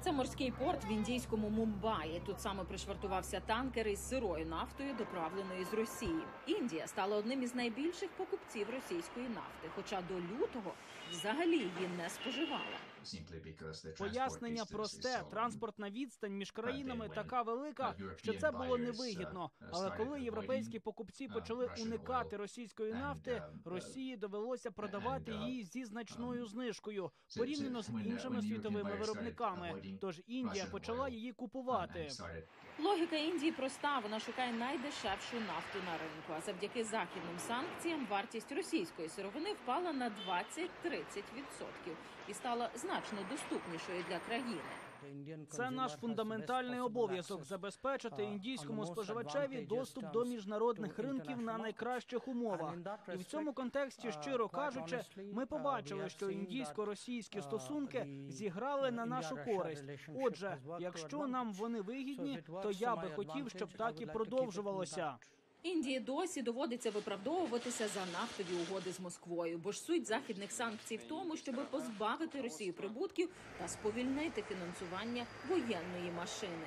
Це морський порт в індійському Мумбаї. Тут саме пришвартувався танкер із сирою нафтою, доправленої з Росії. Індія стала одним із найбільших покупців російської нафти, хоча до лютого взагалі її не споживала. Пояснення просте. Транспортна відстань між країнами така велика, що це було невигідно. Але коли європейські покупці почали уникати російської нафти, Росії довелося продавати її зі значною знижкою, порівняно з іншими світовими виробниками. Тож Індія почала її купувати. Логіка Індії проста. Вона шукає найдешевшу нафту на ринку. А завдяки західним санкціям вартість російської сировини впала на 20-30% і стала значно доступнішою для країни. Це наш фундаментальний обов'язок – забезпечити індійському споживачеві доступ до міжнародних ринків на найкращих умовах. І в цьому контексті, щиро кажучи, ми побачили, що індійсько-російські стосунки зіграли на нашу користь. Отже, якщо нам вони вигідні, то я би хотів, щоб так і продовжувалося. Індії досі доводиться виправдовуватися за нафтові угоди з Москвою, бо ж суть західних санкцій в тому, щоб позбавити Росію прибутків та сповільнити фінансування воєнної машини.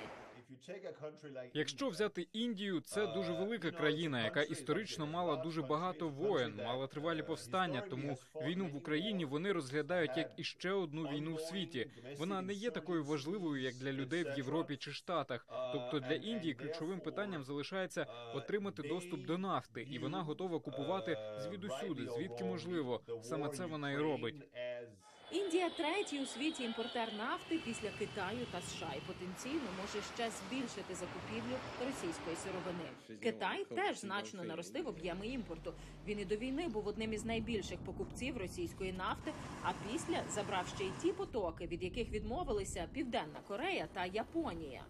Якщо взяти Індію, це дуже велика країна, яка історично мала дуже багато воєн, мала тривалі повстання, тому війну в Україні вони розглядають як іще одну війну в світі. Вона не є такою важливою, як для людей в Європі чи Штатах. Тобто для Індії ключовим питанням залишається отримати доступ до нафти, і вона готова купувати звідусюди, звідки можливо. Саме це вона і робить. Індія – третій у світі імпортер нафти після Китаю та США і потенційно може ще збільшити закупівлю російської сировини. Китай теж значно наростив об'єми імпорту. Він і до війни був одним із найбільших покупців російської нафти, а після забрав ще й ті потоки, від яких відмовилися Південна Корея та Японія.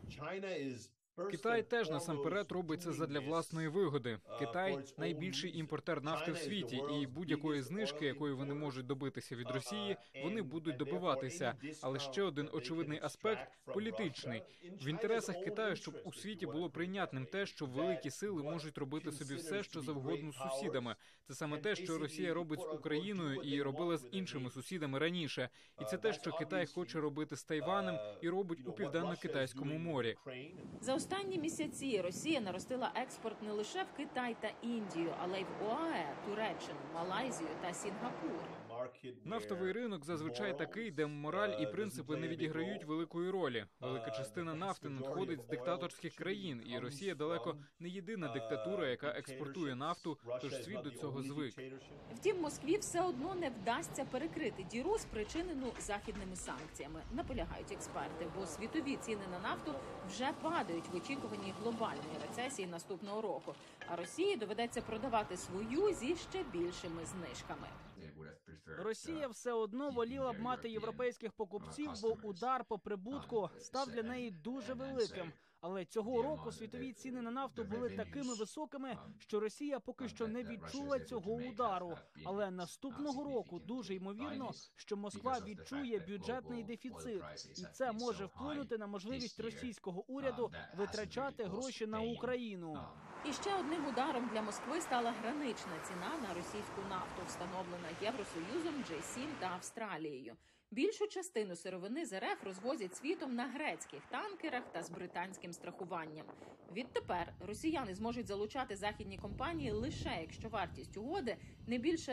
Китай теж насамперед робить це задля власної вигоди. Китай – найбільший імпортер нафти в світі, і будь-якої знижки, якої вони можуть добитися від Росії, вони будуть добиватися. Але ще один очевидний аспект – політичний. В інтересах Китаю, щоб у світі було прийнятним те, що великі сили можуть робити собі все, що завгодно з сусідами. Це саме те, що Росія робить з Україною і робила з іншими сусідами раніше. І це те, що Китай хоче робити з Тайванем і робить у Південно-Китайському морі. За останні місяці Росія наростила експорт не лише в Китай та Індію, але й в ОАЕ, Туреччину, Малайзію та Сінгапур. Нафтовий ринок зазвичай такий, де мораль і принципи не відіграють великої ролі. Велика частина нафти надходить з диктаторських країн, і Росія далеко не єдина диктатура, яка експортує нафту, тож світ до цього звик. Втім, Москві все одно не вдасться перекрити діру, спричинену західними санкціями, наполягають експерти, бо світові ціни на нафту вже падають в очікуванні глобальної рецесії наступного року, а Росії доведеться продавати свою зі ще більшими знижками. Росія все одно воліла б мати європейських покупців, бо удар по прибутку став для неї дуже великим. Але цього року світові ціни на нафту були такими високими, що Росія поки що не відчула цього удару. Але наступного року дуже ймовірно, що Москва відчує бюджетний дефіцит. І це може вплинути на можливість російського уряду витрачати гроші на Україну. І ще одним ударом для Москви стала гранична ціна на російську нафту, встановлена Євросоюзом, G7 та Австралією. Більшу частину сировини з РФ розвозять світом на грецьких танкерах та з британським страхуванням. Відтепер росіяни зможуть залучати західні компанії лише якщо вартість угоди не більше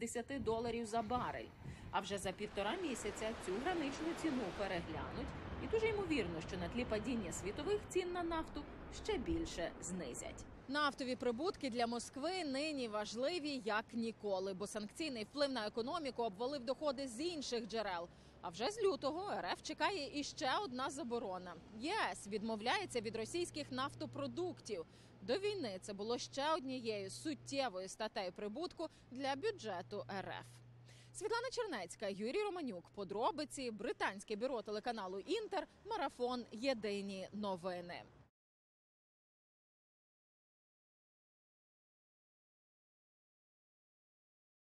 $60 за барель. А вже за 1,5 місяця цю граничну ціну переглянуть. І дуже ймовірно, що на тлі падіння світових цін на нафту ще більше знизять. Нафтові прибутки для Москви нині важливі як ніколи, бо санкційний вплив на економіку обвалив доходи з інших джерел. А вже з лютого РФ чекає іще одна заборона. ЄС відмовляється від російських нафтопродуктів. До війни це було ще однією суттєвою статтею прибутку для бюджету РФ. Світлана Чернецька, Юрій Романюк. Подробиці. Британське бюро телеканалу «Інтер». Марафон. Єдині новини.